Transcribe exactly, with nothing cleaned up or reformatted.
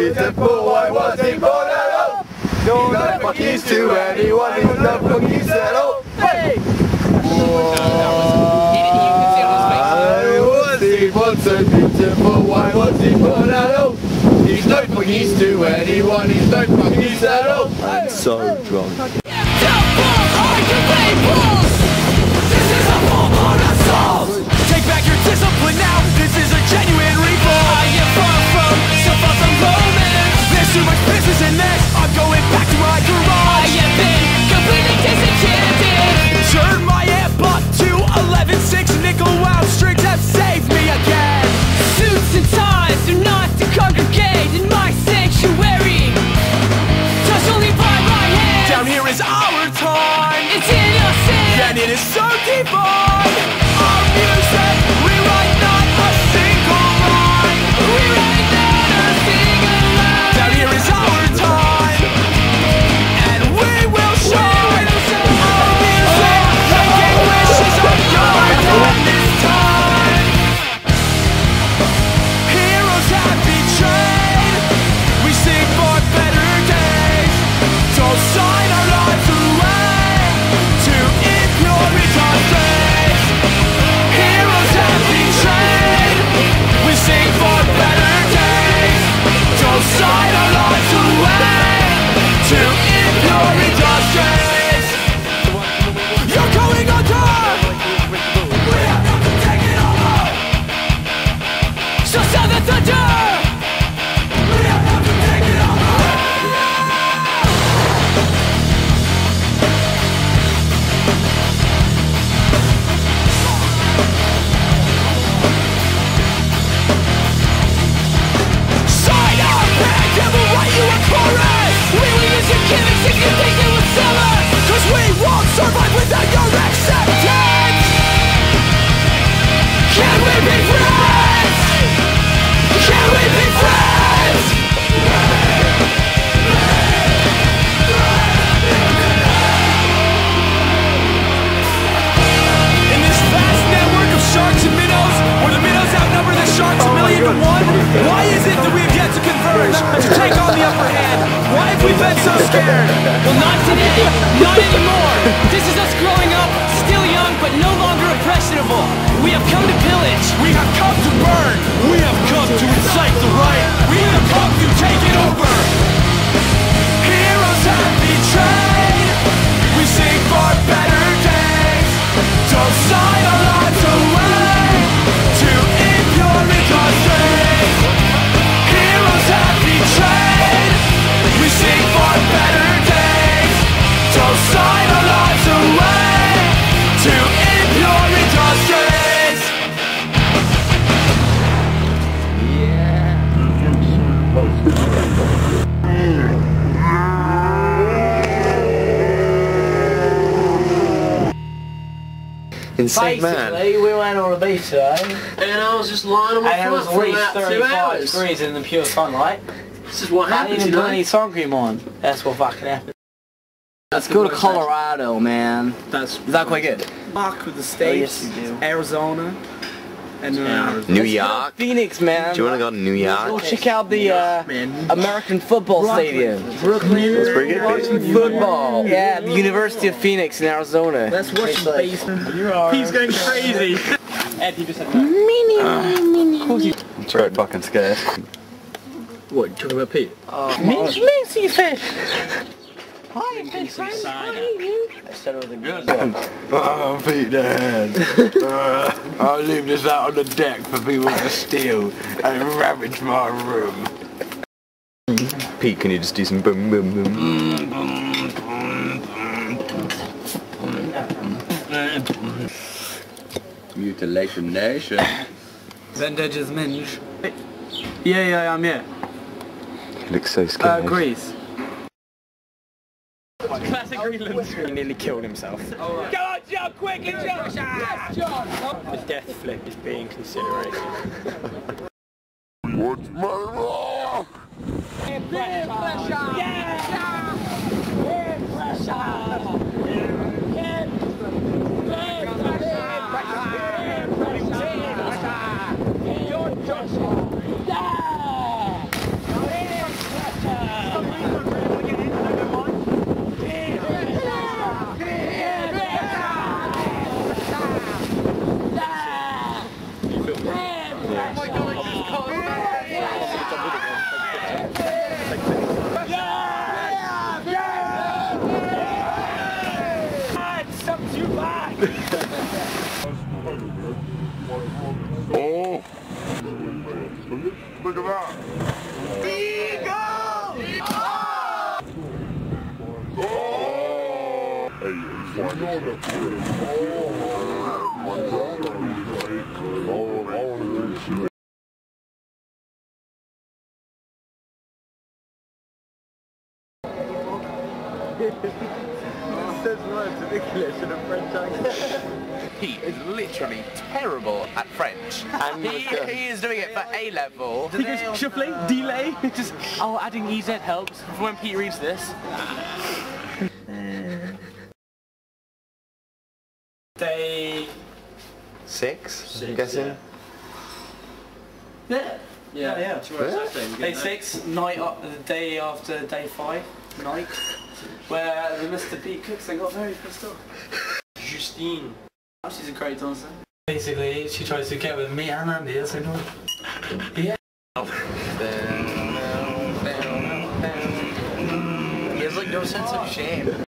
beautiful, why was he born at all? No, no fuckies to anyone, he's no fuckies at all. Hey! Why was he born so beautiful, why was he born at all? He's no fuckies to anyone, he's no fuckies at all. I'm so drunk. This is a full-blown assault! Take back your discipline now, this is a genuine revolt! I am far from some awesome romance. There's too much business in this, I'm going back to my garage. I have been completely disenchanted. Turn my amp up to eleven six, nickel wow strings have saved me again. Suits and ties do not to congregate in my sanctuary. Touched only by my hand. Down here is our time. It's innocent, and it is so divine. Our music, we write not a single line. We write not a single line. Down here is our time, and we will shine. Our music, making wishes on yours at this time. Heroes have betrayed. We seek for better days. Don't sign our lives away to impure days. Heroes have betrayed. We seek for better days. Don't sign our lives away to impure days. You're going under. We have come to take it over. So sound the thunder. We have come to take it over. Sign up and I will write you a chorus. We will use your gimmicks if you think it will sell us. Cause we won't survive without your acceptance. Can we be friends? Can we be friends? In this vast network of sharks and minnows, where the minnows outnumber the sharks a million to one, why is it that we have yet to converge, to take on the upper hand? Why have we been so scared? Well, not today, not anymore. This is us growing up, still young, but no longer impressionable. We have come to pillage. We have come to burn. We have come to incite the riot. We have come to take it over. Heroes have betrayed. We seek for better days. Don't sign our lives away to impure days. Heroes have betrayed. We seek for better days. Don't sign our lives away to impure days. Insane man. Basically, we went on a beach today, and I was just lying on my and it was front at for least about two thirty-five hours. degrees in the pure sunlight. This is what I happens, didn't you put know? any sun cream on. That's what fucking happened. Let's go to Colorado, man. That's Is that quite good? Fuck with the Oh, yes, States, you do. Arizona, and uh, New York? Phoenix, man. Do you want to go to New Go York? check out the uh, man. American football stadium. Brooklyn. It's pretty good, Watching basically. football. Yeah, the University of Phoenix in Arizona. Let's watch the basement. He's going crazy. Ed, he just said Mini, Of course he. It's very fucking scared. What, you talking about Pete? Mince, mincy fish. Hi, fish. I said it was a good Oh, petedown. uh, I'll leave this out on the deck for people to steal and ravage my room. Pete, can you just do some boom boom boom? Mutilation Nation. Vintage's Minge. Yeah, yeah, I'm here. He looks so Uh, scared. Greece. Classic Greenland. He nearly killed himself. Go on, John, quick and jump! Yes, John! The death flip is being consideration. What's my rock? Peer pressure! Yeah! Peer pressure! Peer pressure! Peer pressure! Yeah! Oh! Look at that! Eagle! Oh! Hey, oh! Says words in English in a French accent. He is literally terrible at French. And he, he is doing it for A level. He goes shuffling, delay. Just oh, adding E Z helps for when Pete reads this. Day Six, I'm guessing. yeah, yeah, yeah. Yeah. Day six, night up, the day after day five, night, where the Mister Pete cooks and got very pissed off. Justine. Oh, she's a great dancer. Basically, she tries to get with me and Andy. That's like, yeah. He has like no sense of shame.